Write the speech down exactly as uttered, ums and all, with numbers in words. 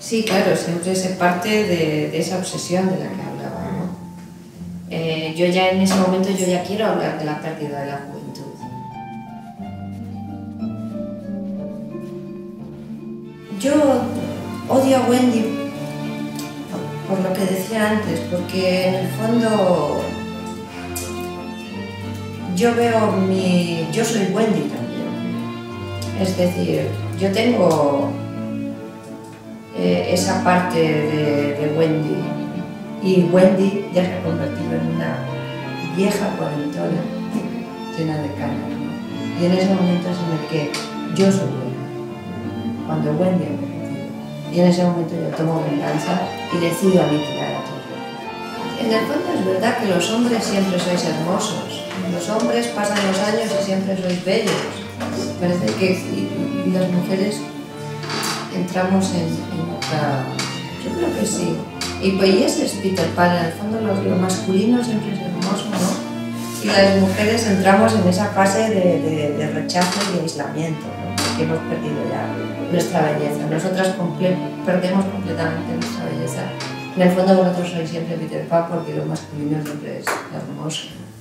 Sí, claro, siempre se parte de, de esa obsesión de la que hablaba, ¿no? Eh, yo ya en ese momento yo ya quiero hablar de la pérdida de la juventud. Yo odio a Wendy por lo que decía antes, porque en el fondo yo veo mi... yo soy Wendy también. Es decir, yo tengo eh, esa parte de, de Wendy, y Wendy ya se ha convertido en una vieja cuarentona llena de canas, ¿no? Y en ese momento es en el que yo soy Wendy, cuando Wendy ha envejecido. Y en ese momento yo tomo venganza y decido aniquilar a todos. En el fondo es verdad que los hombres siempre sois hermosos. Los hombres pasan los años y siempre sois bellos. Parece que y, y las mujeres entramos en, en otra... Yo creo que sí. Y pues y ese es Peter Pan, en el fondo lo, lo masculino siempre es hermoso, ¿no? Y las mujeres entramos en esa fase de, de, de rechazo y de aislamiento, ¿no? Porque hemos perdido ya nuestra belleza. Nosotras comple perdemos completamente nuestra belleza. En el fondo vosotros sois siempre Peter Pan porque lo masculino siempre es hermoso.